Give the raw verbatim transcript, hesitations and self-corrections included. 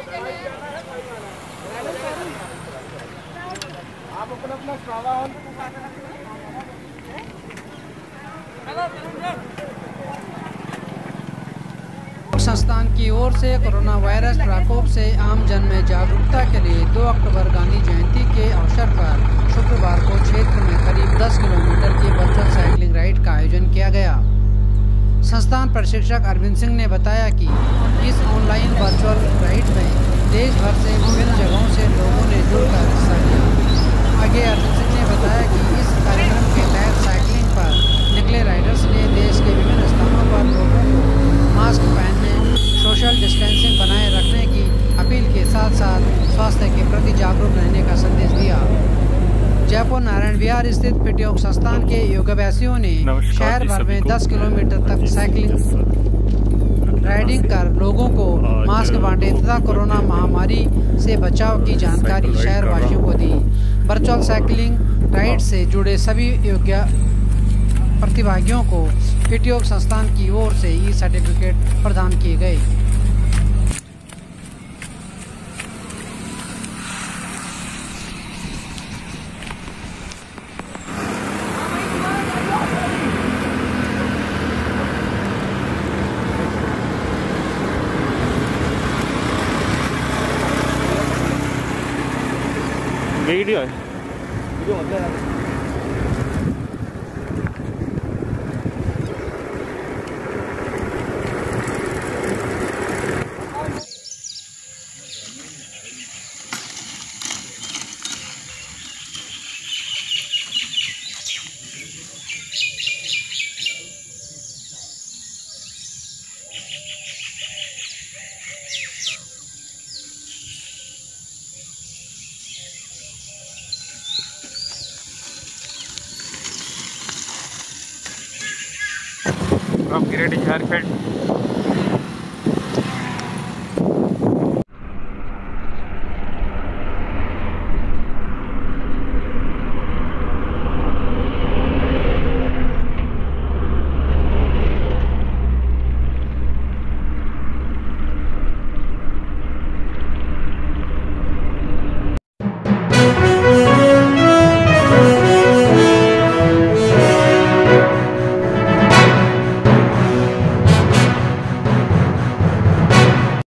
आप अपना अपना स्वावा संस्थान की ओर से कोरोना वायरस प्रकोप से आम जन में जागरूकता के लिए दो अक्टूबर गांधी जयंती के अवसर पर शुक्रवार को क्षेत्र में करीब दस किलोमीटर की वर्चुअल साइकिलिंग राइड का आयोजन किया गया। संस्थान प्रशिक्षक अरविंद सिंह ने बताया कि इस ऑनलाइन वर्चुअल राइड में देश भर से विभिन्न जगहों से लोगों ने जुड़कर हिस्सा लिया। आगे अरविंद सिंह ने बताया कि इस कार्यक्रम के तहत साइकिलिंग पर निकले राइडर्स ने देश के विभिन्न स्थानों पर लोगों को मास्क पहनने, सोशल डिस्टेंसिंग बनाए रखने की अपील के साथ साथ स्वास्थ्य के प्रति जागरूक रहने का संदेश दिया। जयपुर नारायण विहार स्थित फिट योग संस्थान के योगाभ्यासियों ने शहर भर में दस किलोमीटर तक साइकिलिंग राइडिंग कर लोगों को मास्क बांटे तथा कोरोना महामारी से बचाव की जानकारी शहरवासियों को दी। वर्चुअल साइकिलिंग राइड से जुड़े सभी योग्य प्रतिभागियों को फिट योग संस्थान की ओर से ई सर्टिफिकेट प्रदान किए गए। वीडियो है वीडियो मतलब from Great Jharkhand।